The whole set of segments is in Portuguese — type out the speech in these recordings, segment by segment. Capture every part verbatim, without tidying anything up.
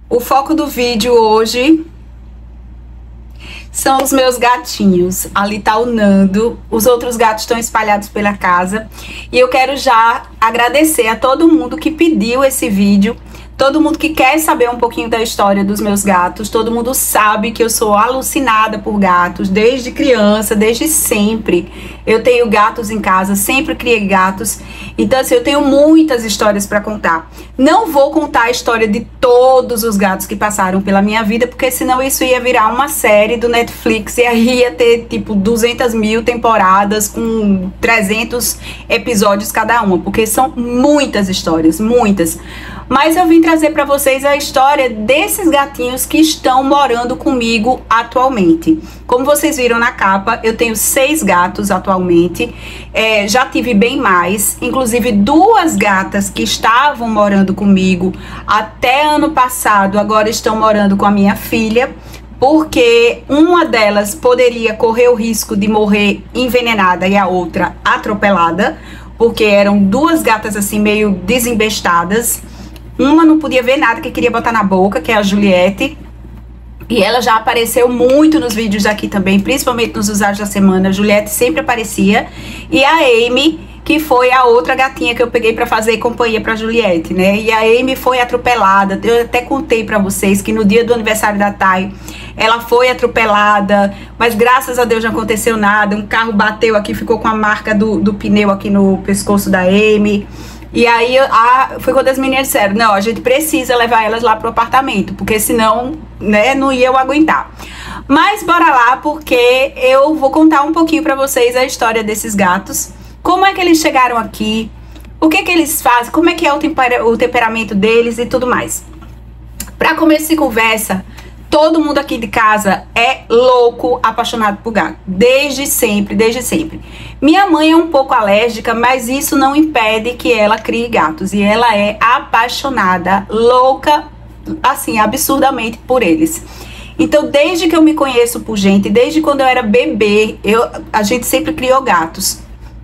O foco do vídeo hoje são os meus gatinhos. Ali tá o Nando, os outros gatos estão espalhados pela casa. E eu quero já agradecer a todo mundo que pediu esse vídeo. Todo mundo que quer saber um pouquinho da história dos meus gatos. Todo mundo sabe que eu sou alucinada por gatos, desde criança, desde sempre. Eu tenho gatos em casa, sempre criei gatos. Então assim, eu tenho muitas histórias para contar. Não vou contar a história de todos os gatos que passaram pela minha vida, porque senão isso ia virar uma série do Netflix. E aí ia ter tipo duzentas mil temporadas com trezentos episódios cada uma, porque são muitas histórias, muitas. Mas eu vim trazer para vocês a história desses gatinhos que estão morando comigo atualmente. Como vocês viram na capa, eu tenho seis gatos atualmente. É, já tive bem mais, inclusive duas gatas que estavam morando comigo até ano passado, agora estão morando com a minha filha, porque uma delas poderia correr o risco de morrer envenenada e a outra atropelada, porque eram duas gatas assim meio desembestadas. Uma não podia ver nada, que queria botar na boca, que é a Juliette. E ela já apareceu muito nos vídeos aqui também, principalmente nos usados da semana. A Juliette sempre aparecia. E a Amy, que foi a outra gatinha que eu peguei pra fazer companhia pra Juliette, né? E a Amy foi atropelada. Eu até contei pra vocês que no dia do aniversário da Thay, ela foi atropelada, mas graças a Deus não aconteceu nada. Um carro bateu aqui, ficou com a marca do, do pneu aqui no pescoço da Amy. E aí a, foi quando as meninas disseram, não, a gente precisa levar elas lá pro apartamento, porque senão, né, não ia eu aguentar. Mas bora lá, porque eu vou contar um pouquinho pra vocês a história desses gatos. Como é que eles chegaram aqui, o que que eles fazem, como é que é o, tempera, o temperamento deles e tudo mais. Pra começo de conversa, todo mundo aqui de casa é louco, apaixonado por gato. Desde sempre, desde sempre. Minha mãe é um pouco alérgica, mas isso não impede que ela crie gatos. E ela é apaixonada, louca, assim, absurdamente por eles. Então, desde que eu me conheço por gente, desde quando eu era bebê, eu, a gente sempre criou gatos.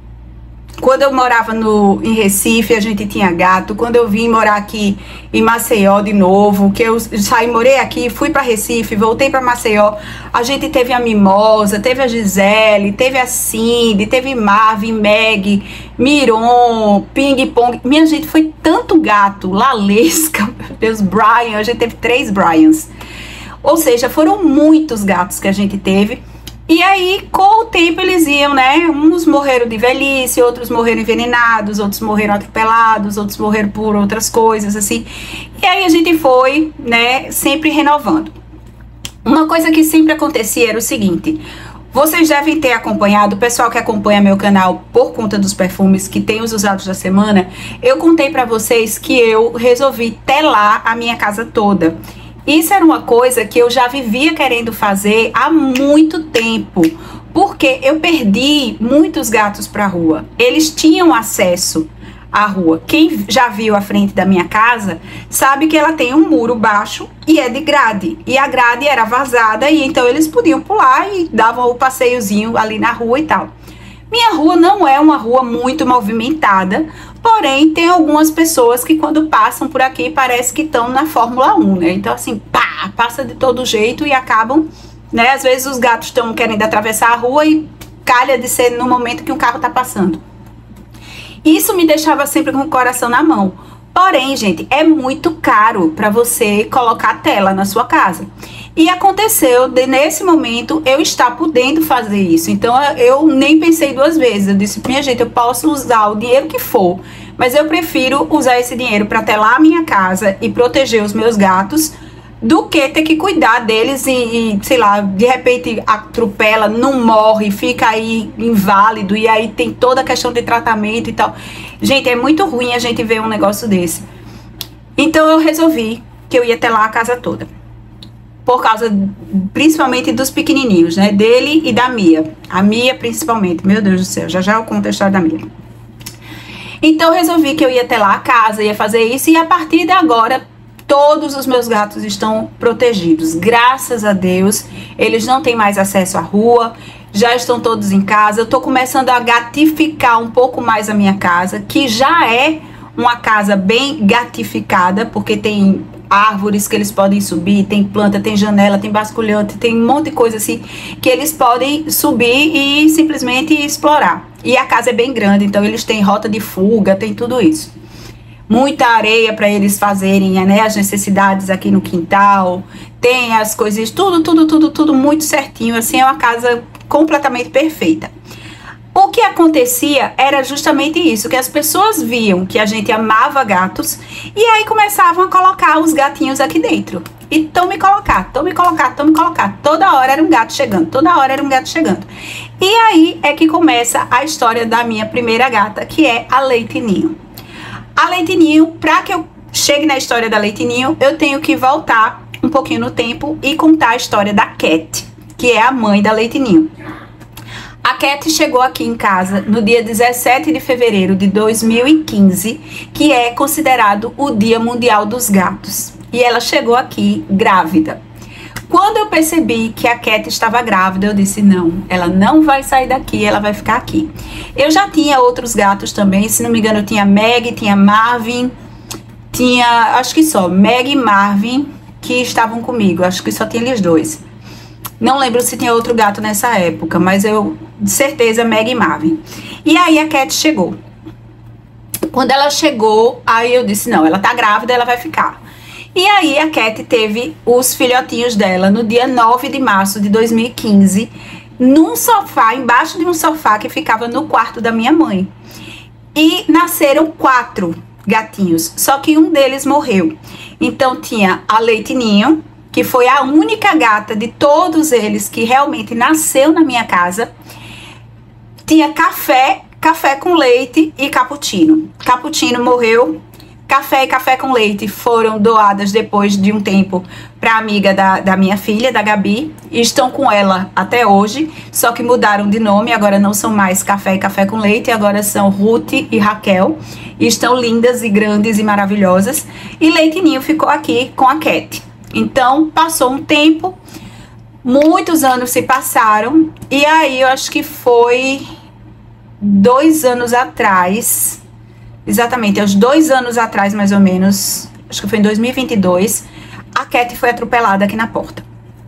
Quando eu morava no, em Recife, a gente tinha gato. Quando eu vim morar aqui em Maceió de novo, que eu saí, morei aqui, fui para Recife, voltei para Maceió, a gente teve a Mimosa, teve a Gisele, teve a Cindy, teve Marvin, Meg, Miron, Ping Pong. Minha gente, foi tanto gato, Lalesca, meu Deus, Brian, a gente teve três Bryans. Ou seja, foram muitos gatos que a gente teve. E aí, com o tempo, eles iam, né? Uns morreram de velhice, outros morreram envenenados, outros morreram atropelados, outros morreram por outras coisas, assim. E aí a gente foi, né, sempre renovando. Uma coisa que sempre acontecia era o seguinte: vocês devem ter acompanhado, o pessoal que acompanha meu canal por conta dos perfumes, que tem os usados da semana, eu contei pra vocês que eu resolvi telar a minha casa toda. Isso era uma coisa que eu já vivia querendo fazer há muito tempo, porque eu perdi muitos gatos para a rua. Eles tinham acesso à rua. Quem já viu a frente da minha casa sabe que ela tem um muro baixo e é de grade. E a grade era vazada e então eles podiam pular e davam o passeiozinho ali na rua e tal. Minha rua não é uma rua muito movimentada, porém tem algumas pessoas que quando passam por aqui parece que estão na Fórmula um, né? Então assim, pá, passa de todo jeito e acabam, né? Às vezes os gatos estão querendo atravessar a rua e calha de ser no momento que um carro tá passando. Isso me deixava sempre com o coração na mão. Porém, gente, é muito caro para você colocar tela na sua casa. E aconteceu de, nesse momento, eu estar podendo fazer isso. Então, eu nem pensei duas vezes. Eu disse, minha gente, eu posso usar o dinheiro que for, mas eu prefiro usar esse dinheiro para telar a minha casa e proteger os meus gatos, do que ter que cuidar deles e, e, sei lá, de repente atropela, não morre, fica aí inválido, e aí tem toda a questão de tratamento e tal. Gente, é muito ruim a gente ver um negócio desse. Então eu resolvi que eu ia telar a casa toda. Por causa, principalmente, dos pequenininhos, né? Dele e da Mia. A Mia, principalmente. Meu Deus do céu, já já eu conto a história da Mia. Então eu resolvi que eu ia telar a casa, ia fazer isso, e a partir de agora todos os meus gatos estão protegidos. Graças a Deus, eles não têm mais acesso à rua, já estão todos em casa. Eu tô começando a gatificar um pouco mais a minha casa, que já é uma casa bem gatificada, porque tem árvores que eles podem subir, tem planta, tem janela, tem basculhante, tem um monte de coisa assim que eles podem subir e simplesmente explorar. E a casa é bem grande, então eles têm rota de fuga, tem tudo isso. Muita areia para eles fazerem, né, as necessidades aqui no quintal, tem as coisas, tudo, tudo, tudo, tudo muito certinho, assim, é uma casa completamente perfeita. O que acontecia era justamente isso, que as pessoas viam que a gente amava gatos e aí começavam a colocar os gatinhos aqui dentro. E tome colocar, tome colocar, tome colocar. Toda hora era um gato chegando, toda hora era um gato chegando. E aí é que começa a história da minha primeira gata, que é a Leitinho. A Leitinho, para que eu chegue na história da Leitinho, eu tenho que voltar um pouquinho no tempo e contar a história da Cat, que é a mãe da Leitinho. A Cat chegou aqui em casa no dia dezessete de fevereiro de dois mil e quinze, que é considerado o Dia Mundial dos Gatos. E ela chegou aqui grávida. Quando eu percebi que a Cat estava grávida, eu disse, não, ela não vai sair daqui, ela vai ficar aqui. Eu já tinha outros gatos também, se não me engano eu tinha Meg, tinha Marvin, tinha, acho que só, Meg e Marvin que estavam comigo, acho que só tinha eles dois. Não lembro se tinha outro gato nessa época, mas eu, de certeza, Meg e Marvin. E aí a Cat chegou. Quando ela chegou, aí eu disse, não, ela tá grávida, ela vai ficar. E aí a Cat teve os filhotinhos dela no dia nove de março de dois mil e quinze, num sofá, embaixo de um sofá que ficava no quarto da minha mãe. E nasceram quatro gatinhos, só que um deles morreu. Então tinha a Leitinho, que foi a única gata de todos eles que realmente nasceu na minha casa. Tinha Café, Café com Leite e Cappuccino. Cappuccino morreu. Café e Café com Leite foram doadas depois de um tempo para amiga da, da minha filha, da Gabi, e estão com ela até hoje, só que mudaram de nome, agora não são mais Café e Café com Leite, agora são Ruth e Raquel, e estão lindas e grandes e maravilhosas, e Leitinho ficou aqui com a Cat. Então, passou um tempo, muitos anos se passaram, e aí eu acho que foi dois anos atrás... Exatamente, aos dois anos atrás, mais ou menos, acho que foi em dois mil e vinte e dois, a Cat foi atropelada aqui na porta.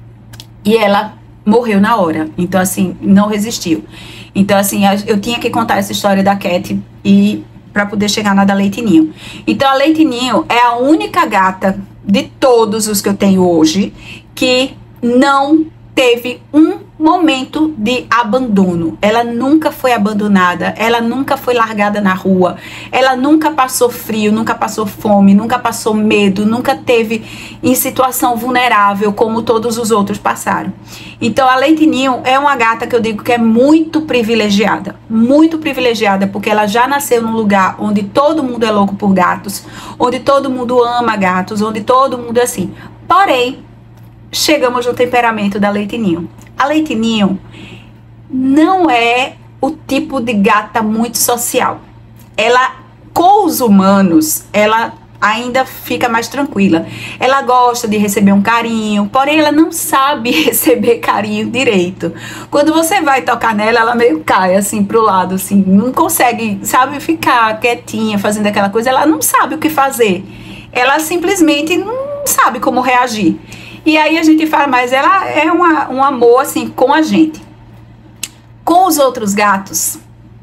E ela morreu na hora, então assim, não resistiu. Então assim, eu tinha que contar essa história da Cat e para poder chegar na da Leitinho. Então a Leitinho é a única gata de todos os que eu tenho hoje que não teve um momento de abandono. Ela nunca foi abandonada, ela nunca foi largada na rua, ela nunca passou frio, nunca passou fome, nunca passou medo, nunca teve em situação vulnerável como todos os outros passaram. Então a Leitinho é uma gata que eu digo que é muito privilegiada, muito privilegiada, porque ela já nasceu num lugar onde todo mundo é louco por gatos, onde todo mundo ama gatos, onde todo mundo é assim. Porém, chegamos no temperamento da Leitinho. A Leitinho não é o tipo de gata muito social. Ela, com os humanos, ela ainda fica mais tranquila. Ela gosta de receber um carinho, porém ela não sabe receber carinho direito. Quando você vai tocar nela, ela meio cai assim pro lado, assim, não consegue, sabe, ficar quietinha, fazendo aquela coisa. Ela não sabe o que fazer. Ela simplesmente não sabe como reagir. E aí a gente fala, mas ela é uma, um amor, assim, com a gente. Com os outros gatos,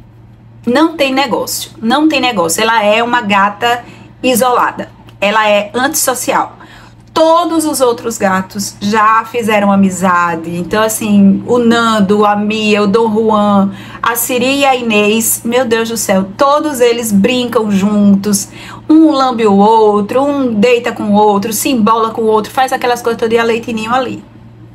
não tem negócio. Não tem negócio. Ela é uma gata isolada. Ela é antissocial. Todos os outros gatos já fizeram amizade. Então, assim, o Nando, a Mia, o Dom Juan, a Siri e a Inês, meu Deus do céu, todos eles brincam juntos. Um lambe o outro, um deita com o outro, se embola com o outro, faz aquelas coisas todas, e a Leitinho ali.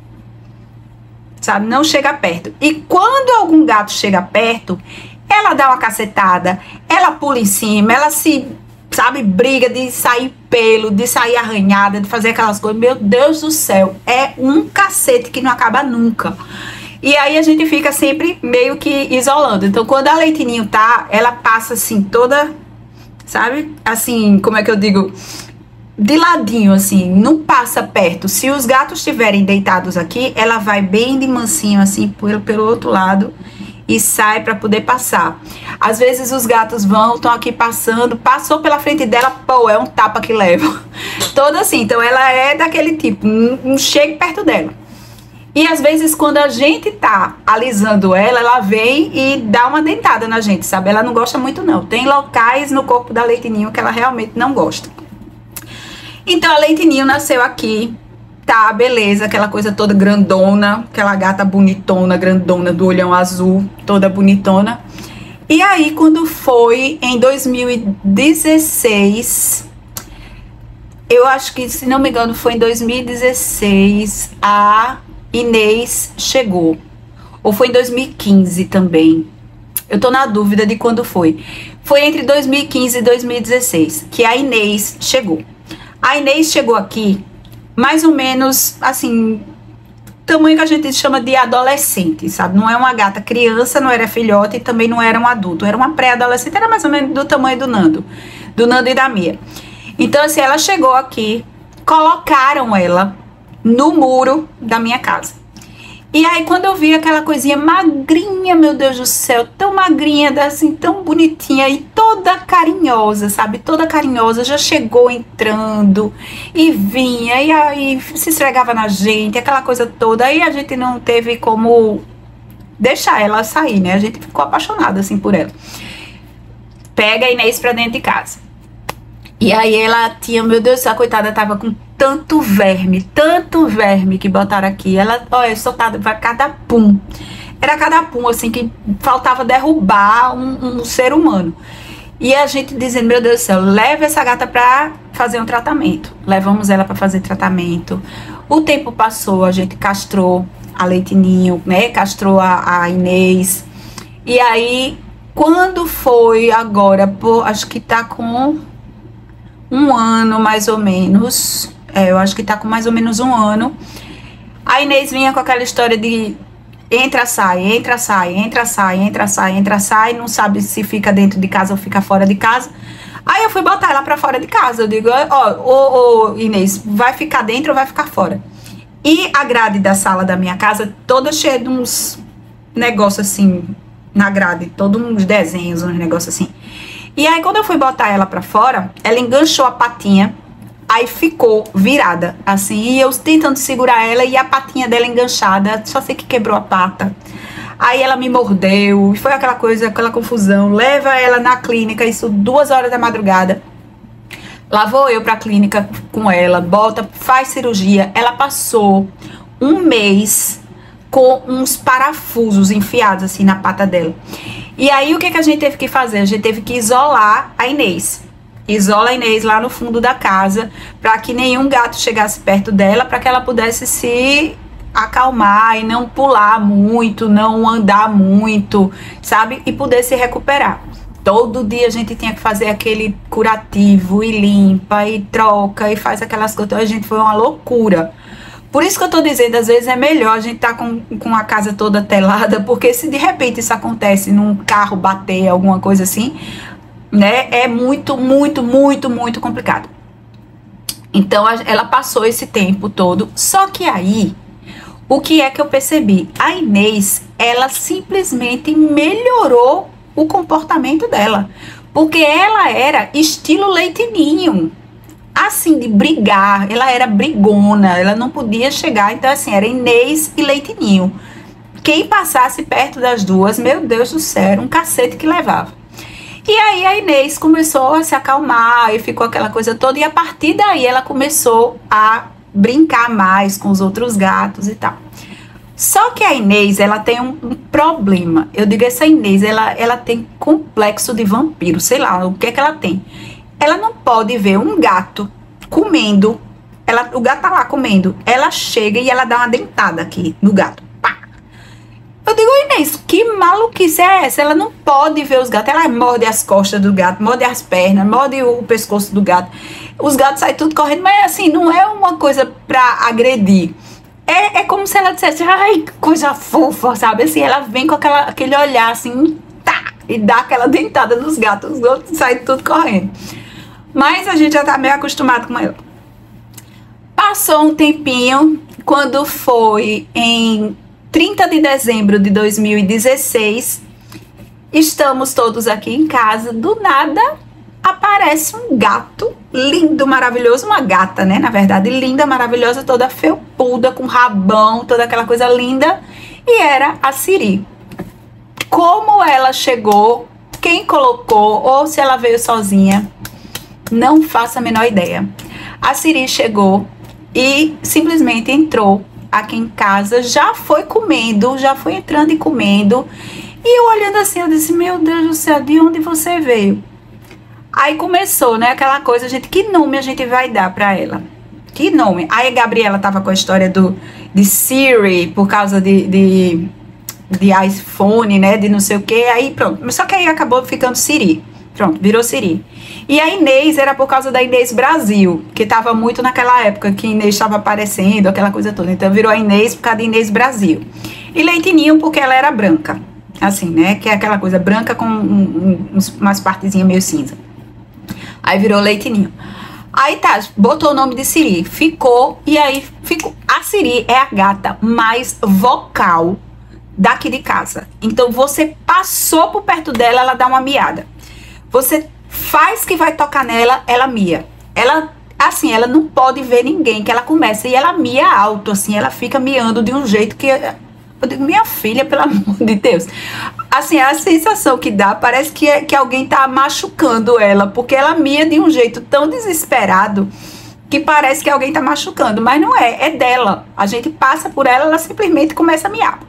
Sabe? Não chega perto. E quando algum gato chega perto, ela dá uma cacetada, ela pula em cima, ela se... sabe, briga de sair pelo, de sair arranhada, de fazer aquelas coisas. Meu Deus do céu, é um cacete que não acaba nunca. E aí a gente fica sempre meio que isolando. Então quando a Leitinho tá, ela passa assim toda, sabe, assim, como é que eu digo, de ladinho, assim, não passa perto. Se os gatos estiverem deitados aqui, ela vai bem de mansinho assim pelo, pelo outro lado e sai para poder passar. Às vezes os gatos vão, estão aqui passando, passou pela frente dela, pô, é um tapa que leva. Toda assim, então ela é daquele tipo, não, não chegue perto dela. E às vezes quando a gente tá alisando ela, ela vem e dá uma dentada na gente, sabe? Ela não gosta muito não. Tem locais no corpo da Leite Ninho que ela realmente não gosta. Então a Leite Ninho nasceu aqui, tá, beleza, aquela coisa toda grandona, aquela gata bonitona, grandona, do olhão azul, toda bonitona. E aí quando foi em dois mil e dezesseis... eu acho que, se não me engano, foi em dois mil e dezesseis, a Inês chegou. Ou foi em dois mil e quinze também. Eu tô na dúvida de quando foi. Foi entre dois mil e quinze e dois mil e dezesseis que a Inês chegou. A Inês chegou aqui, mais ou menos, assim, tamanho que a gente chama de adolescente, sabe? Não é uma gata criança, não era filhote e também não era um adulto. Era uma pré-adolescente, era mais ou menos do tamanho do Nando. Do Nando e da Mia. Então, assim, ela chegou aqui, colocaram ela no muro da minha casa. E aí, quando eu vi aquela coisinha magrinha, meu Deus do céu, tão magrinha, assim, tão bonitinha e toda carinhosa, sabe? Toda carinhosa, já chegou entrando e vinha, e aí se esfregava na gente, aquela coisa toda. Aí a gente não teve como deixar ela sair, né? A gente ficou apaixonada, assim, por ela. Pega a Inês pra dentro de casa. E aí ela tinha, meu Deus do céu, a coitada tava com tanto verme, tanto verme que botaram aqui. Ela, olha, soltada, vai cada pum. Era cada pum, assim, que faltava derrubar um, um ser humano. E a gente dizendo, meu Deus do céu, leva essa gata pra fazer um tratamento. Levamos ela pra fazer tratamento. O tempo passou, a gente castrou a Leite Ninho, né? Castrou a, a Inês. E aí, quando foi agora, pô, acho que tá com um ano mais ou menos, é, eu acho que tá com mais ou menos um ano, a Inês vinha com aquela história de entra, sai, entra, sai, entra, sai, entra, sai, entra, sai, não sabe se fica dentro de casa ou fica fora de casa. Aí eu fui botar ela pra fora de casa, eu digo, ó, ô, ô, Inês, vai ficar dentro ou vai ficar fora? E a grade da sala da minha casa toda cheia de uns negócios assim, na grade, todos uns desenhos, uns negócios assim. E aí, quando eu fui botar ela pra fora, ela enganchou a patinha, aí ficou virada, assim, e eu tentando segurar ela e a patinha dela enganchada, só sei que quebrou a pata. Aí ela me mordeu, e foi aquela coisa, aquela confusão. Leva ela na clínica, isso duas horas da madrugada. Lá vou eu pra clínica com ela, bota, faz cirurgia. Ela passou um mês com uns parafusos enfiados, assim, na pata dela. E aí, o que, que a gente teve que fazer? A gente teve que isolar a Inês. Isola a Inês lá no fundo da casa, para que nenhum gato chegasse perto dela, para que ela pudesse se acalmar e não pular muito, não andar muito, sabe? E poder se recuperar. Todo dia a gente tinha que fazer aquele curativo, e limpa, e troca, e faz aquelas coisas. A gente foi uma loucura. Por isso que eu tô dizendo, às vezes é melhor a gente tá com, com a casa toda telada, porque se de repente isso acontece num carro bater, alguma coisa assim, né, é muito, muito, muito, muito complicado. Então, a, ela passou esse tempo todo, só que aí, o que é que eu percebi? A Inês, ela simplesmente melhorou o comportamento dela, porque ela era estilo Leite Ninho. Assim, de brigar, ela era brigona, ela não podia chegar, então assim, era Inês e Leite Ninho. Quem passasse perto das duas, meu Deus do céu, era um cacete que levava. E aí a Inês começou a se acalmar e ficou aquela coisa toda, e a partir daí ela começou a brincar mais com os outros gatos e tal. Só que a Inês, ela tem um, um problema. Eu digo, essa Inês, ela, ela tem complexo de vampiro, sei lá, o que é que ela tem? Ela não pode ver um gato comendo, ela, o gato tá lá comendo, ela chega e ela dá uma dentada aqui no gato. Pá. Eu digo, Inês, que maluquice é essa? Ela não pode ver os gatos, ela morde as costas do gato, morde as pernas, morde o pescoço do gato. Os gatos saem tudo correndo, mas assim, não é uma coisa pra agredir. É, é como se ela dissesse, ai, que coisa fofa, sabe? Assim, ela vem com aquela, aquele olhar assim, tá, e dá aquela dentada nos gatos, os gatos saem tudo correndo. Mas a gente já tá meio acostumado com ela. Passou um tempinho, quando foi em trinta de dezembro de dois mil e dezesseis, estamos todos aqui em casa, do nada aparece um gato lindo, maravilhoso, uma gata, né, na verdade, linda, maravilhosa, toda felpuda, com rabão, toda aquela coisa linda, e era a Siri. Como ela chegou, quem colocou, ou se ela veio sozinha, não faço a menor ideia. A Siri chegou e simplesmente entrou aqui em casa, já foi comendo, já foi entrando e comendo, e eu olhando assim, eu disse, meu Deus do céu, de onde você veio? Aí começou, né, aquela coisa, gente, que nome a gente vai dar pra ela? Que nome? Aí a Gabriela tava com a história do, de Siri, por causa de, de, de iPhone, né, de não sei o que, aí pronto, só que aí acabou ficando Siri, pronto, virou Siri. E a Inês era por causa da Inês Brasil, que tava muito naquela época que Inês estava aparecendo, aquela coisa toda. Então virou a Inês por causa de Inês Brasil. E Leitinho porque ela era branca, assim, né? Que é aquela coisa branca com um, um, umas partezinhas meio cinza. Aí virou Leitinho. Aí tá, botou o nome de Siri, ficou, e aí ficou. A Siri é a gata mais vocal daqui de casa. Então você passou por perto dela, ela dá uma miada. Você faz que vai tocar nela, ela mia. Ela, assim, ela não pode ver ninguém, que ela começa e ela mia alto, assim, ela fica miando de um jeito que... Eu digo, minha filha, pelo amor de Deus. Assim, a sensação que dá, parece que, é, que alguém tá machucando ela, porque ela mia de um jeito tão desesperado que parece que alguém tá machucando, mas não é, é dela. A gente passa por ela, ela simplesmente começa a miar.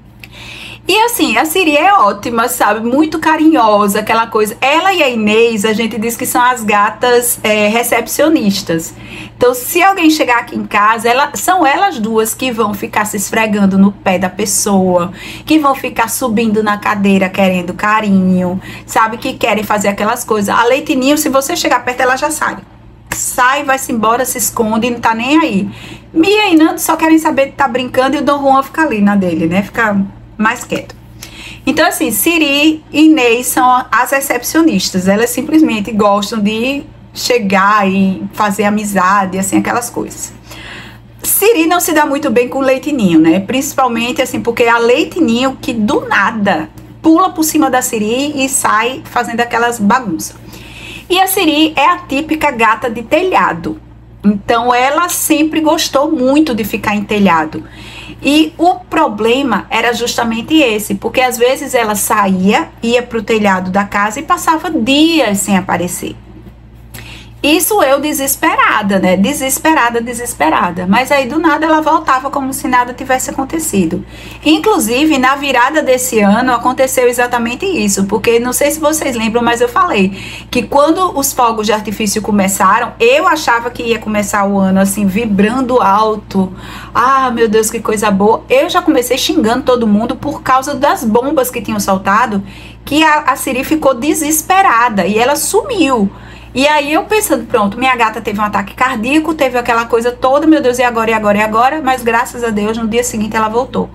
E assim, a Siri é ótima, sabe? Muito carinhosa, aquela coisa. Ela e a Inês, a gente diz que são as gatas é, recepcionistas. Então, se alguém chegar aqui em casa, ela, são elas duas que vão ficar se esfregando no pé da pessoa, que vão ficar subindo na cadeira querendo carinho, sabe? Que querem fazer aquelas coisas. A Leitinho, se você chegar perto, ela já sai. Sai, vai-se embora, se esconde, não tá nem aí. Mia e Nando só querem saber de tá brincando e o Dom Juan fica ali na dele, né? Fica... mais quieto. Então assim, Siri e Inês são as recepcionistas, elas simplesmente gostam de chegar e fazer amizade, assim, aquelas coisas. Siri não se dá muito bem com Leitinho, né, principalmente assim, porque é a Leitinho que do nada pula por cima da Siri e sai fazendo aquelas bagunças. E a Siri é a típica gata de telhado, então ela sempre gostou muito de ficar em telhado. E o problema era justamente esse, porque às vezes ela saía, ia para o telhado da casa e passava dias sem aparecer. Isso eu desesperada, né? Desesperada, desesperada. Mas aí do nada ela voltava como se nada tivesse acontecido. Inclusive, na virada desse ano aconteceu exatamente isso, porque não sei se vocês lembram, mas eu falei que quando os fogos de artifício começaram, eu achava que ia começar o ano assim, vibrando alto. Ah, meu Deus, que coisa boa. Eu já comecei xingando todo mundo por causa das bombas que tinham soltado, que a, a Siri ficou desesperada e ela sumiu. E aí eu pensando, pronto, minha gata teve um ataque cardíaco, teve aquela coisa toda, meu Deus, e agora, e agora, e agora? Mas graças a Deus, no dia seguinte ela voltou.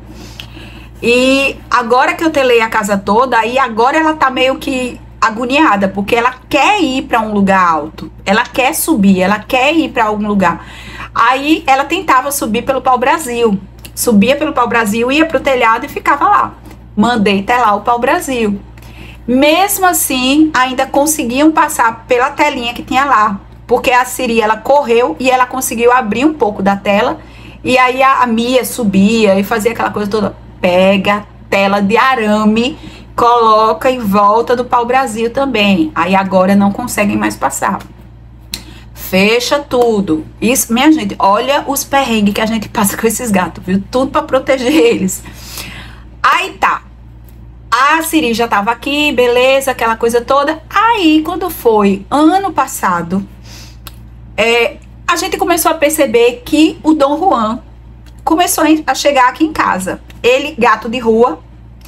E agora que eu telei a casa toda, aí agora ela tá meio que agoniada, porque ela quer ir pra um lugar alto, ela quer subir, ela quer ir pra algum lugar. Aí ela tentava subir pelo pau-brasil, subia pelo pau-brasil, ia pro telhado e ficava lá. Mandei telar o pau-brasil. Mesmo assim, ainda conseguiam passar pela telinha que tinha lá, porque a Siri, ela correu e ela conseguiu abrir um pouco da tela, e aí a, a Mia subia e fazia aquela coisa toda, pega a tela de arame, coloca e volta do pau-brasil também, aí agora não conseguem mais passar. Fecha tudo. Isso, minha gente, olha os perrengues que a gente passa com esses gatos, viu? Tudo pra proteger eles. Aí tá. A Siri já tava aqui, beleza, aquela coisa toda. Aí, quando foi ano passado, é, a gente começou a perceber que o Dom Juan começou a chegar aqui em casa. Ele, gato de rua,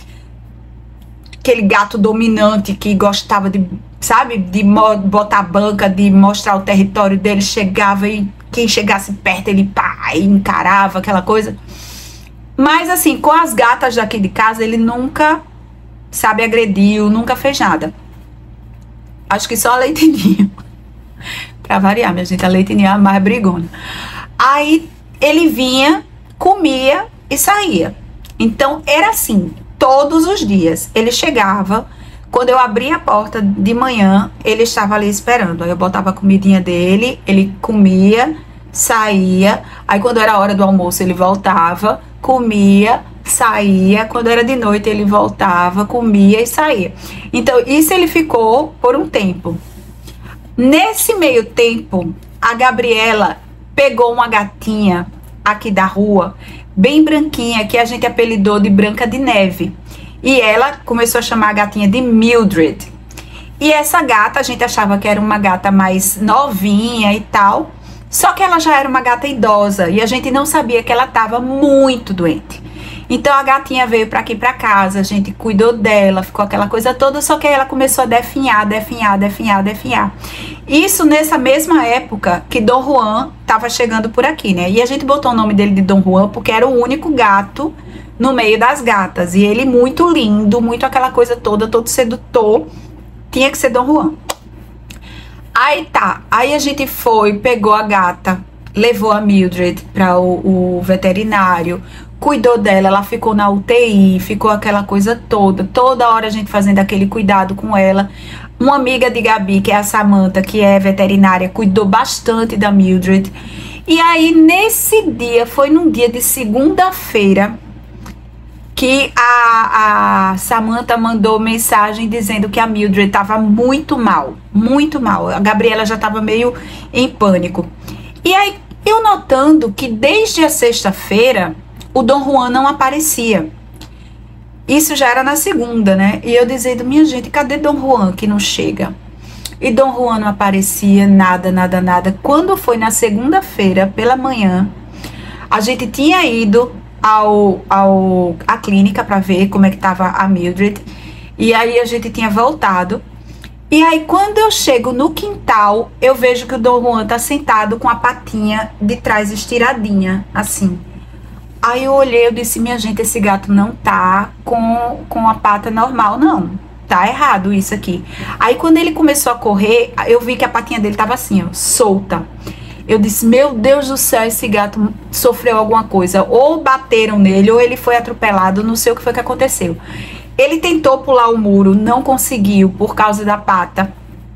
aquele gato dominante que gostava de, sabe, de botar banca, de mostrar o território dele, chegava e quem chegasse perto ele pá, encarava aquela coisa. Mas assim, com as gatas daqui de casa, ele nunca... sabe, agrediu, nunca fez nada. Acho que só a Leitinho. Pra variar, minha gente, a Leitinho é a mais brigona. Aí ele vinha, comia e saía. Então era assim, todos os dias. Ele chegava, quando eu abria a porta de manhã, ele estava ali esperando. Aí eu botava a comidinha dele, ele comia, saía. Aí quando era a hora do almoço, ele voltava, comia, saía. Quando era de noite, ele voltava, comia e saía. Então isso ele ficou por um tempo. Nesse meio tempo, a Gabriela pegou uma gatinha aqui da rua, bem branquinha, que a gente apelidou de Branca de Neve. E ela começou a chamar a gatinha de Mildred. E essa gata, a gente achava que era uma gata mais novinha e tal. Só que ela já era uma gata idosa e a gente não sabia que ela estava muito doente. Então a gatinha veio para aqui para casa, a gente cuidou dela, ficou aquela coisa toda, só que aí ela começou a definhar, definhar, definhar, definhar. Isso nessa mesma época que Dom Juan estava chegando por aqui, né? E a gente botou o nome dele de Dom Juan porque era o único gato no meio das gatas. E ele muito lindo, muito aquela coisa toda, todo sedutor. Tinha que ser Dom Juan. Aí tá, aí a gente foi, pegou a gata, levou a Mildred para o, o veterinário, cuidou dela, ela ficou na U T I, ficou aquela coisa toda, toda hora a gente fazendo aquele cuidado com ela. Uma amiga de Gabi, que é a Samantha, que é veterinária, cuidou bastante da Mildred. E aí, nesse dia, foi num dia de segunda-feira, que a, a Samantha mandou mensagem dizendo que a Mildred estava muito mal, muito mal. A Gabriela já estava meio em pânico. E aí, eu notando que desde a sexta-feira, o Dom Juan não aparecia. Isso já era na segunda, né? E eu dizendo, minha gente, cadê Dom Juan que não chega? E Dom Juan não aparecia, nada, nada, nada. Quando foi na segunda-feira, pela manhã, a gente tinha ido ao, ao, à clínica para ver como é que tava a Mildred. E aí a gente tinha voltado. E aí quando eu chego no quintal, eu vejo que o Dom Juan tá sentado com a patinha de trás estiradinha, assim. Aí eu olhei, eu disse, minha gente, esse gato não tá com, com a pata normal, não. Tá errado isso aqui. Aí quando ele começou a correr, eu vi que a patinha dele tava assim, ó, solta. Eu disse, meu Deus do céu, esse gato sofreu alguma coisa. Ou bateram nele, ou ele foi atropelado, não sei o que foi que aconteceu. Ele tentou pular o muro, não conseguiu por causa da pata.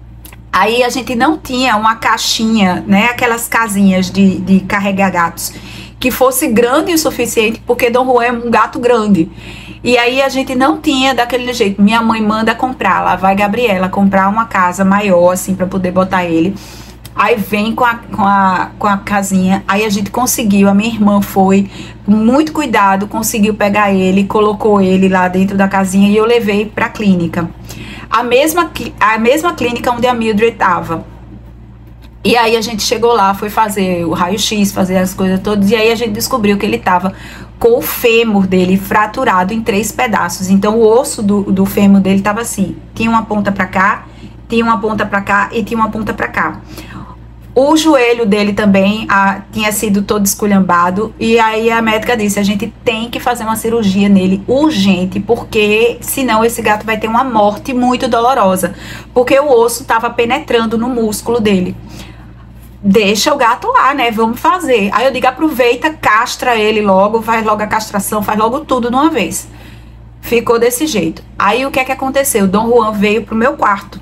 Aí a gente não tinha uma caixinha, né, aquelas casinhas de, de carregar gatos, que fosse grande o suficiente, porque Dom Juan é um gato grande. E aí a gente não tinha daquele jeito. Minha mãe manda comprar, lá vai Gabriela comprar uma casa maior, assim, pra poder botar ele. Aí vem com a, com, a, com a casinha, aí a gente conseguiu, a minha irmã foi, com muito cuidado, conseguiu pegar ele, colocou ele lá dentro da casinha e eu levei pra clínica. A mesma, a mesma clínica onde a Mildred tava. E aí a gente chegou lá, foi fazer o raio-x, fazer as coisas todas, e aí a gente descobriu que ele tava com o fêmur dele fraturado em três pedaços. Então o osso do, do fêmur dele tava assim, tinha uma ponta pra cá, tinha uma ponta pra cá e tinha uma ponta pra cá. O joelho dele também a, tinha sido todo esculhambado. E aí a médica disse, a gente tem que fazer uma cirurgia nele urgente, porque senão esse gato vai ter uma morte muito dolorosa, porque o osso estava penetrando no músculo dele. Deixa o gato lá, né, vamos fazer. Aí eu digo, aproveita, castra ele logo, faz logo a castração, faz logo tudo de uma vez. Ficou desse jeito. Aí o que é que aconteceu? Dom Juan veio pro meu quarto.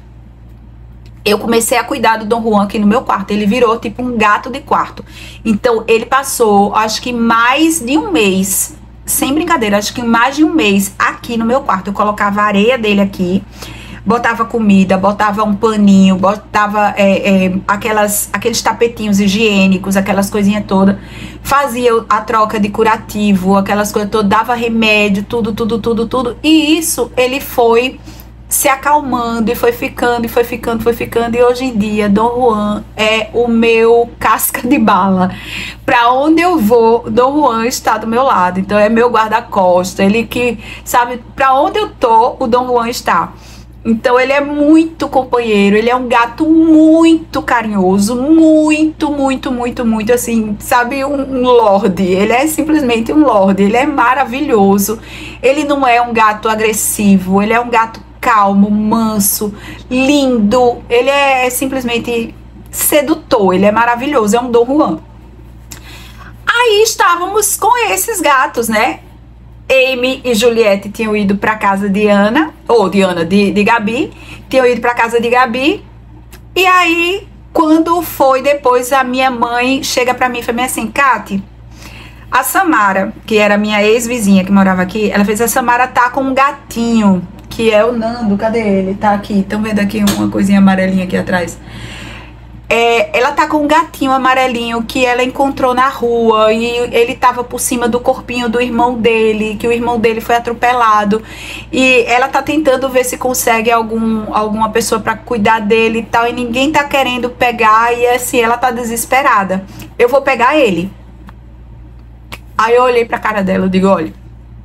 Eu comecei a cuidar do Dom Juan aqui no meu quarto. Ele virou tipo um gato de quarto. Então ele passou, acho que mais de um mês, sem brincadeira, acho que mais de um mês aqui no meu quarto. Eu colocava a areia dele aqui, botava comida, botava um paninho, botava é, é, aquelas, aqueles tapetinhos higiênicos, aquelas coisinhas todas. Fazia a troca de curativo, aquelas coisas todas, dava remédio, tudo, tudo, tudo, tudo. E isso ele foi se acalmando e foi ficando, e foi ficando, foi ficando. E hoje em dia, Dom Juan é o meu casca de bala. Pra onde eu vou, Dom Juan está do meu lado. Então é meu guarda-costas. Ele que, sabe, pra onde eu tô, o Dom Juan está. Então ele é muito companheiro, ele é um gato muito carinhoso, muito, muito, muito, muito, assim, sabe, um, um lorde. Ele é simplesmente um lorde, ele é maravilhoso. Ele não é um gato agressivo, ele é um gato calmo, manso, lindo. Ele é simplesmente sedutor, ele é maravilhoso, é um Dom Juan. Aí estávamos com esses gatos, né? Amy e Juliette tinham ido para casa de Ana, ou de Ana, de, de Gabi, tinham ido para casa de Gabi. E aí, quando foi depois, a minha mãe chega para mim e fala assim: Kati, a Samara, que era minha ex-vizinha que morava aqui, ela fez: a Samara tá com um gatinho, que é o Nando. Cadê ele? Tá aqui. Estão vendo aqui uma coisinha amarelinha aqui atrás? É, ela tá com um gatinho amarelinho que ela encontrou na rua e ele tava por cima do corpinho do irmão dele, que o irmão dele foi atropelado, e ela tá tentando ver se consegue algum, alguma pessoa pra cuidar dele e tal, e ninguém tá querendo pegar, e assim, ela tá desesperada. Eu vou pegar ele. Aí eu olhei pra cara dela e digo: olha,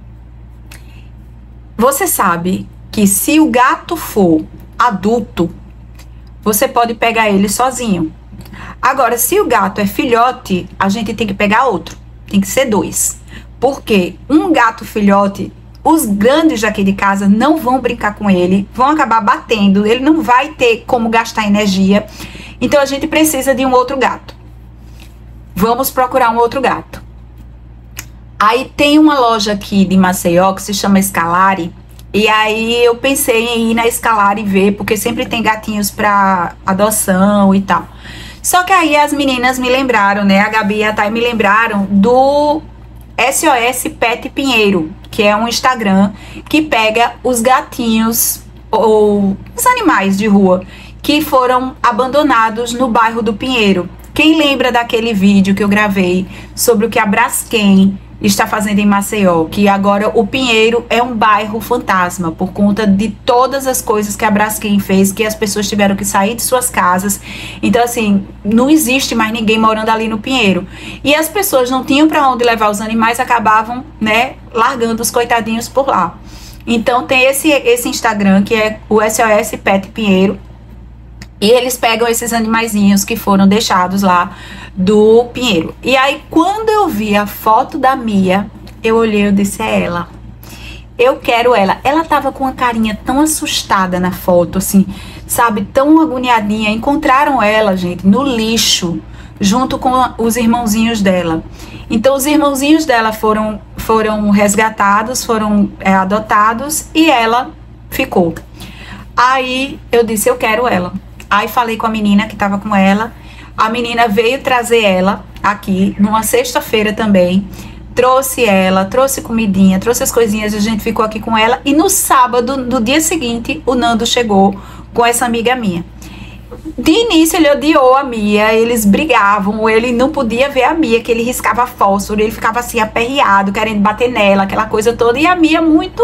você sabe que se o gato for adulto, você pode pegar ele sozinho. Agora, se o gato é filhote, a gente tem que pegar outro. Tem que ser dois. Porque um gato filhote, os grandes daqui de casa não vão brincar com ele, vão acabar batendo, ele não vai ter como gastar energia. Então a gente precisa de um outro gato. Vamos procurar um outro gato. Aí tem uma loja aqui de Maceió que se chama Scalari. E aí eu pensei em ir na Scalari e ver, porque sempre tem gatinhos pra adoção e tal. Só que aí as meninas me lembraram, né, a Gabi e a Thay me lembraram do S O S Pet Pinheiro, que é um Instagram que pega os gatinhos ou os animais de rua que foram abandonados no bairro do Pinheiro. Quem lembra daquele vídeo que eu gravei sobre o que a Braskem está fazendo em Maceió, que agora o Pinheiro é um bairro fantasma por conta de todas as coisas que a Braskem fez, que as pessoas tiveram que sair de suas casas. Então assim, não existe mais ninguém morando ali no Pinheiro, e as pessoas não tinham para onde levar os animais, acabavam, né, largando os coitadinhos por lá. Então tem esse, esse Instagram que é o S O S Pet Pinheiro, e eles pegam esses animaizinhos que foram deixados lá do Pinheiro. E aí, quando eu vi a foto da Mia, eu olhei e disse: é ela. Eu quero ela. Ela tava com uma carinha tão assustada na foto, assim, sabe? Tão agoniadinha. Encontraram ela, gente, no lixo, junto com os irmãozinhos dela. Então, os irmãozinhos dela foram, foram resgatados, foram é, adotados, e ela ficou. Aí, eu disse: eu quero ela. Aí falei com a menina que tava com ela. A menina veio trazer ela aqui numa sexta-feira também. Trouxe ela, trouxe comidinha, trouxe as coisinhas, a gente ficou aqui com ela. E no sábado, no dia seguinte, o Nando chegou com essa amiga minha. De início ele odiou a Mia, eles brigavam, ele não podia ver a Mia, que ele riscava fósforo, ele ficava assim aperreado, querendo bater nela, aquela coisa toda. E a Mia muito...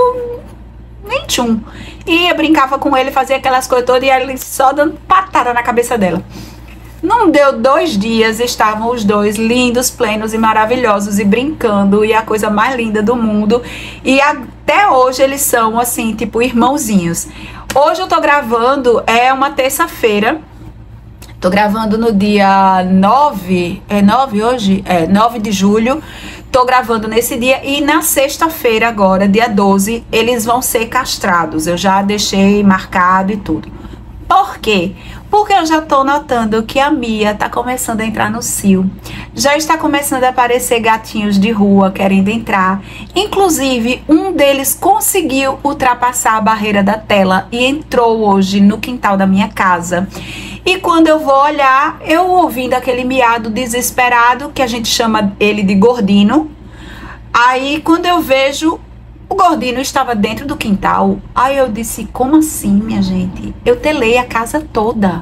nem tchum. Ia, brincava com ele, fazia aquelas coisas todas, e ele só dando patada na cabeça dela. Não deu dois dias, estavam os dois lindos, plenos e maravilhosos, e brincando, e a coisa mais linda do mundo. E até hoje eles são assim, tipo irmãozinhos. Hoje eu tô gravando, é uma terça-feira. Tô gravando no dia nove, é nove hoje? É, nove de julho. Tô gravando nesse dia, e na sexta-feira agora, dia doze, eles vão ser castrados. Eu já deixei marcado e tudo. Por quê? Porque eu já tô notando que a Mia tá começando a entrar no cio. Já está começando a aparecer gatinhos de rua querendo entrar. Inclusive, um deles conseguiu ultrapassar a barreira da tela e entrou hoje no quintal da minha casa. E quando eu vou olhar, eu ouvindo aquele miado desesperado, que a gente chama ele de Gordino. Aí, quando eu vejo, o Gordino estava dentro do quintal. Aí eu disse: como assim, minha gente? Eu telei a casa toda.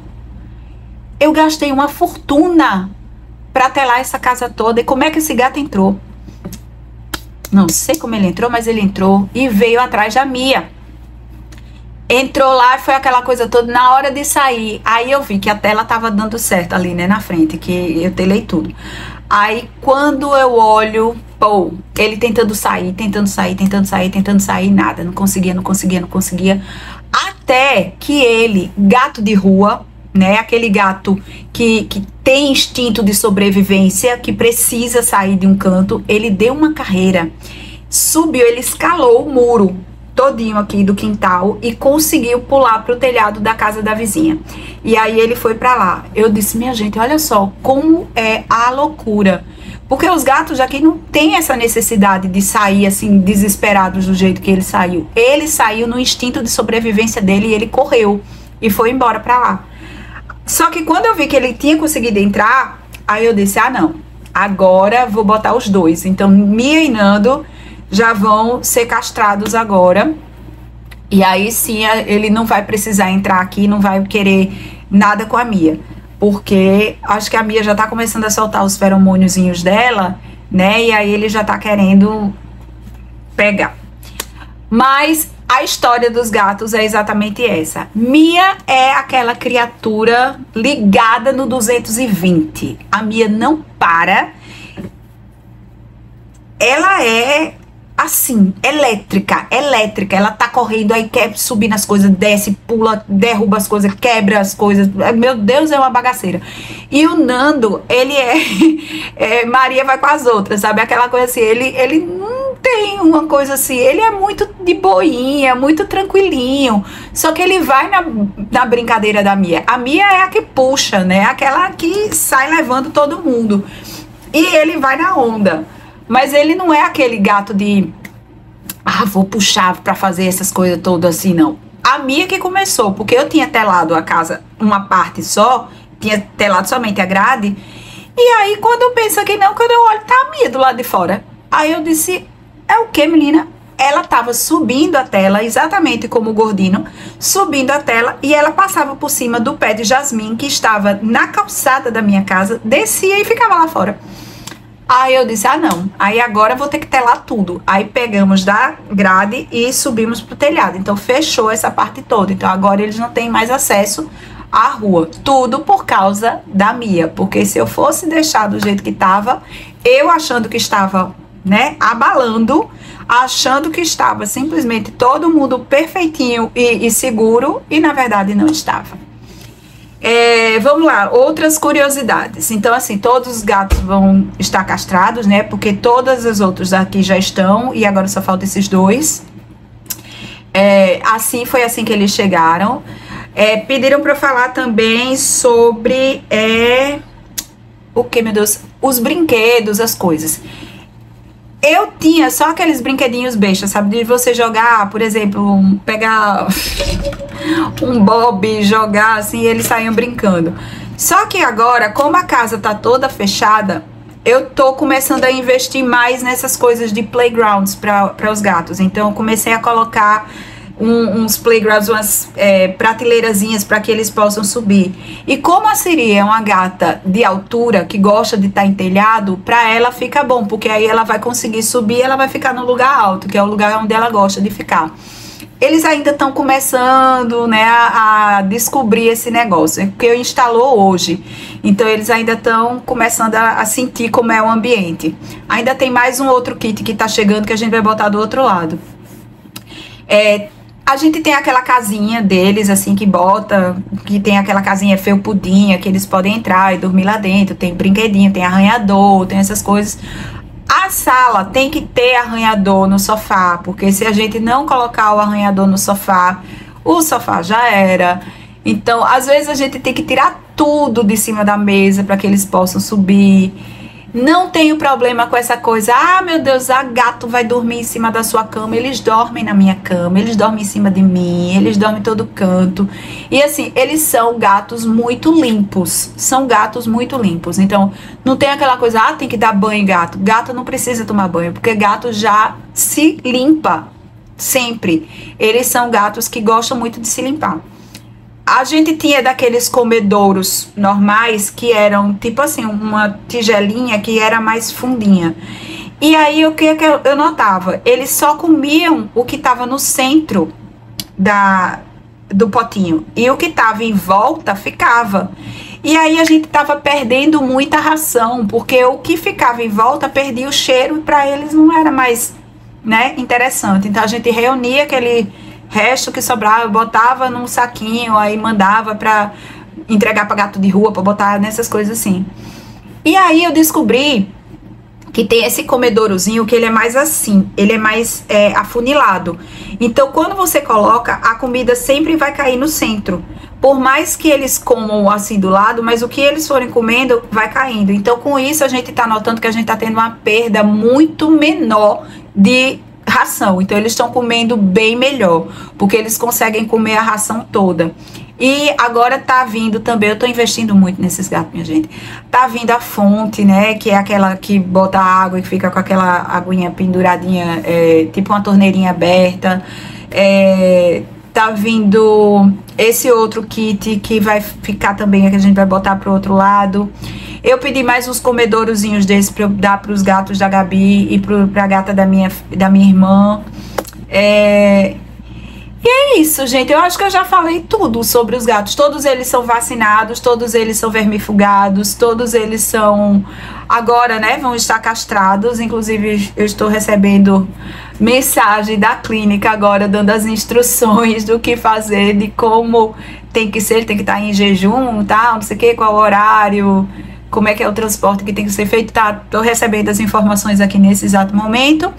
Eu gastei uma fortuna para telar essa casa toda. E como é que esse gato entrou? Não sei como ele entrou, mas ele entrou e veio atrás da Mia. Entrou lá, foi aquela coisa toda. Na hora de sair, aí eu vi que a tela tava dando certo ali, né, na frente, que eu telei tudo. Aí, quando eu olho, pô, ele tentando sair, tentando sair, tentando sair, tentando sair, nada. Não conseguia, não conseguia, não conseguia. Até que ele, gato de rua, né, aquele gato que, que tem instinto de sobrevivência, que precisa sair de um canto, ele deu uma carreira, subiu, ele escalou o muro todinho aqui do quintal e conseguiu pular pro telhado da casa da vizinha. E aí ele foi pra lá. Eu disse: minha gente, olha só como é a loucura. Porque os gatos aqui não tem essa necessidade de sair assim, desesperados do jeito que ele saiu. Ele saiu no instinto de sobrevivência dele e ele correu e foi embora pra lá. Só que quando eu vi que ele tinha conseguido entrar, aí eu disse, ah não, agora vou botar os dois. Então Mia e Nando já vão ser castrados agora. E aí sim ele não vai precisar entrar aqui, não vai querer nada com a Mia. Porque acho que a Mia já tá começando a soltar os feromôniozinhos dela, né? E aí ele já tá querendo pegar. Mas a história dos gatos é exatamente essa. Mia é aquela criatura ligada no duzentos e vinte. A Mia não para. Ela é assim, elétrica, elétrica. Ela tá correndo, aí quer subir nas coisas, desce, pula, derruba as coisas, quebra as coisas. Meu Deus, é uma bagaceira. E o Nando, ele é, é Maria vai com as outras, sabe? Aquela coisa assim, ele, ele não tem uma coisa assim, ele é muito de boinha, muito tranquilinho. Só que ele vai na, na brincadeira da Mia. A Mia é a que puxa, né? Aquela que sai levando todo mundo. E ele vai na onda. Mas ele não é aquele gato de, ah, vou puxar pra fazer essas coisas todas assim, não. A Mia que começou, porque eu tinha telado a casa uma parte só, tinha telado somente a grade. E aí, quando eu penso que não, quando eu olho, tá a Mia do lado de fora. Aí eu disse, é o que, menina? Ela tava subindo a tela, exatamente como o Gordinho, subindo a tela, e ela passava por cima do pé de jasmim, que estava na calçada da minha casa, descia e ficava lá fora. Aí eu disse, ah não, aí agora eu vou ter que telar tudo. Aí pegamos da grade e subimos pro telhado. Então fechou essa parte toda. Então agora eles não têm mais acesso à rua. Tudo por causa da Mia. Porque se eu fosse deixar do jeito que tava, eu achando que estava, né, abalando, achando que estava simplesmente todo mundo perfeitinho e, e seguro, e na verdade não estava. É, vamos lá, outras curiosidades. Então, assim, todos os gatos vão estar castrados, né? Porque todas as outras aqui já estão, e agora só faltam esses dois. É, assim, foi assim que eles chegaram. É, pediram para eu falar também sobre é, o que, meu Deus? Os brinquedos, as coisas. Eu tinha só aqueles brinquedinhos bestas, sabe? De você jogar, por exemplo, um, pegar um bob, jogar assim, e eles saíam brincando. Só que agora, como a casa tá toda fechada, eu tô começando a investir mais nessas coisas de playgrounds para os gatos. Então, eu comecei a colocar um, uns playgrounds, umas é, prateleirazinhas para que eles possam subir. E como a Siri é uma gata de altura, que gosta de estar em telhado, para ela fica bom, porque aí ela vai conseguir subir, ela vai ficar no lugar alto, que é o lugar onde ela gosta de ficar. Eles ainda estão começando, né, a, a descobrir esse negócio, porque eu instalou hoje. Então, eles ainda estão começando a, a sentir como é o ambiente. Ainda tem mais um outro kit que está chegando, que a gente vai botar do outro lado. É... A gente tem aquela casinha deles, assim, que bota, que tem aquela casinha felpudinha, que eles podem entrar e dormir lá dentro. Tem brinquedinho, tem arranhador, tem essas coisas. A sala tem que ter arranhador no sofá, porque se a gente não colocar o arranhador no sofá, o sofá já era. Então, às vezes a gente tem que tirar tudo de cima da mesa para que eles possam subir. Não tenho problema com essa coisa, ah, meu Deus, a gato vai dormir em cima da sua cama. Eles dormem na minha cama, eles dormem em cima de mim, eles dormem em todo canto. E assim, eles são gatos muito limpos, são gatos muito limpos. Então, não tem aquela coisa, ah, tem que dar banho gato. Gato não precisa tomar banho, porque gato já se limpa sempre. Eles são gatos que gostam muito de se limpar. A gente tinha daqueles comedouros normais que eram tipo assim, uma tigelinha que era mais fundinha. E aí o que eu, eu notava? Eles só comiam o que estava no centro da, do potinho. E o que estava em volta ficava. E aí a gente estava perdendo muita ração, porque o que ficava em volta perdia o cheiro e para eles não era mais, né, interessante. Então a gente reunia aquele resto que sobrava, botava num saquinho, aí mandava pra entregar pra gato de rua, pra botar nessas coisas assim. E aí eu descobri que tem esse comedourozinho que ele é mais assim, ele é mais é, afunilado. Então quando você coloca, a comida sempre vai cair no centro, por mais que eles comam assim do lado, mas o que eles forem comendo vai caindo. Então, com isso, a gente tá notando que a gente tá tendo uma perda muito menor de ração. Então, eles estão comendo bem melhor, porque eles conseguem comer a ração toda. E agora tá vindo também, eu tô investindo muito nesses gatos, minha gente. Tá vindo a fonte, né, que é aquela que bota água e fica com aquela aguinha penduradinha, é, tipo uma torneirinha aberta. É, tá vindo esse outro kit que vai ficar também, que a gente vai botar pro outro lado. Eu pedi mais uns comedourozinhos desses pra eu dar pros gatos da Gabi e pro, pra gata da minha, da minha irmã. É... E é isso, gente. Eu acho que eu já falei tudo sobre os gatos. Todos eles são vacinados, todos eles são vermifugados, todos eles são... Agora, né, vão estar castrados. Inclusive, eu estou recebendo mensagem da clínica agora, dando as instruções do que fazer, de como tem que ser, tem que estar em jejum, tá? Não sei o que, qual horário, como é que é o transporte que tem que ser feito, tá? Tô recebendo as informações aqui nesse exato momento.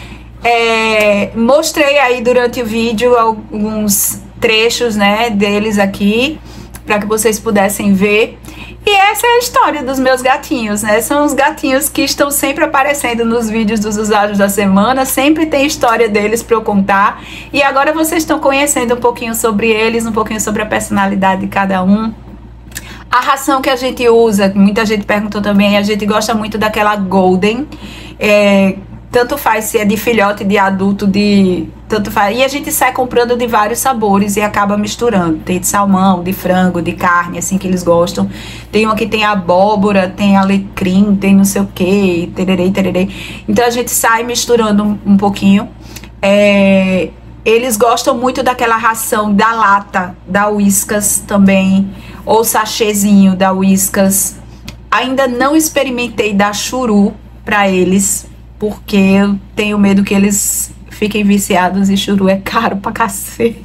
É, mostrei aí durante o vídeo alguns trechos, né, deles aqui, para que vocês pudessem ver. E essa é a história dos meus gatinhos, né? São os gatinhos que estão sempre aparecendo nos vídeos dos usados da semana, sempre tem história deles para eu contar. E agora vocês estão conhecendo um pouquinho sobre eles, um pouquinho sobre a personalidade de cada um. A ração que a gente usa, muita gente perguntou também, a gente gosta muito daquela Golden, é, tanto faz se é de filhote, de adulto, de... Tanto faz. E a gente sai comprando de vários sabores e acaba misturando. Tem de salmão, de frango, de carne, assim, que eles gostam. Tem uma que tem abóbora, tem alecrim, tem não sei o que, tererê, tererê. Então a gente sai misturando um, um pouquinho. É... Eles gostam muito daquela ração da lata, da Whiskas também, ou sachêzinho da Whiskas. Ainda não experimentei dar churu para eles, porque eu tenho medo que eles fiquem viciados e churu é caro pra cacete.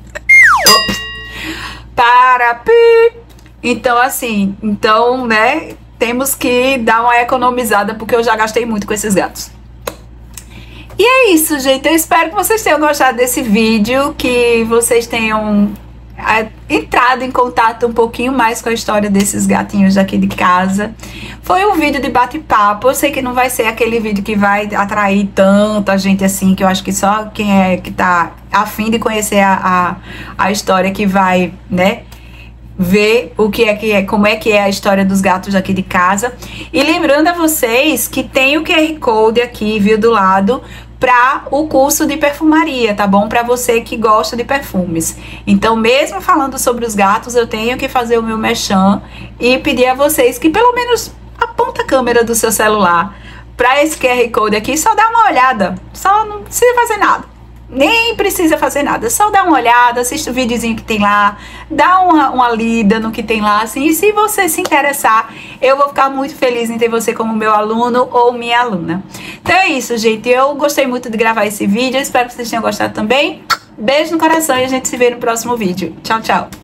Para, pi! Então, assim, então, né, temos que dar uma economizada, porque eu já gastei muito com esses gatos. E é isso, gente. Eu espero que vocês tenham gostado desse vídeo, que vocês tenham é, entrado em contato um pouquinho mais com a história desses gatinhos daqui de casa. Foi um vídeo de bate-papo. Eu sei que não vai ser aquele vídeo que vai atrair tanta gente assim, que eu acho que só quem é que tá a fim de conhecer a, a, a história que vai, né, ver o que é que é, como é que é a história dos gatos daqui de casa. E lembrando a vocês que tem o Q R Code aqui, viu, do lado, para o curso de perfumaria, tá bom? Para você que gosta de perfumes. Então, mesmo falando sobre os gatos, eu tenho que fazer o meu merchan e pedir a vocês que pelo menos aponta a câmera do seu celular para esse Q R Code aqui, só dá uma olhada, só não precisa fazer nada. Nem precisa fazer nada, só dá uma olhada, assiste o videozinho que tem lá, dá uma, uma lida no que tem lá, assim, e se você se interessar, eu vou ficar muito feliz em ter você como meu aluno ou minha aluna. Então é isso, gente, eu gostei muito de gravar esse vídeo, eu espero que vocês tenham gostado também. Beijo no coração e a gente se vê no próximo vídeo. Tchau, tchau!